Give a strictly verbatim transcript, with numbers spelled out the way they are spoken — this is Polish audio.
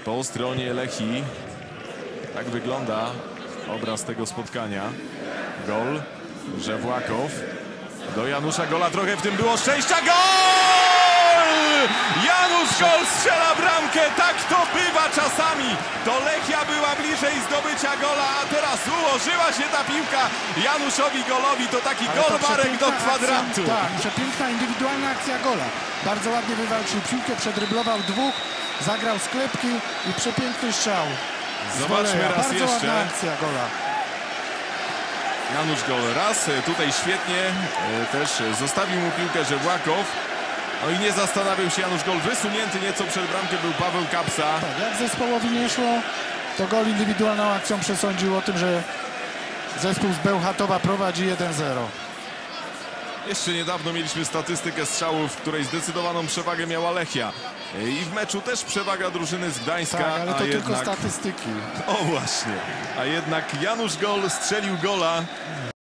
po stronie Lechii. Tak wygląda obraz tego spotkania. Gol Żewłakow do Janusza Gola. Trochę w tym było szczęścia. Gol! Janusz Gol strzela bramkę. Tak to bywa czasami. To Lechia była bliżej zdobycia gola, a teraz ułożyła się ta piłka Januszowi Golowi. To taki Ale gol to Marek do przepiękna kwadratu. akcja, tak, przepiękna indywidualna akcja Gola. Bardzo ładnie wywalczył piłkę, przedryblował dwóch, zagrał sklepki i przepiękny strzał. Zobaczmy raz Bardzo jeszcze. ładna akcja Gola. Janusz Gol raz, tutaj świetnie e, też zostawił mu piłkę Żewłakow. No i nie zastanawiał się Janusz Gol, wysunięty nieco przed bramkę był Paweł Kapsa. Tak, jak zespołowi nie szło, to Gol indywidualną akcją przesądził o tym, że zespół z Bełchatowa prowadzi jeden zero. Jeszcze niedawno mieliśmy statystykę strzałów, w której zdecydowaną przewagę miała Lechia. I w meczu też przewaga drużyny z Gdańska. Tak, ale to a tylko jednak... statystyki. O właśnie, a jednak Janusz Gol strzelił gola.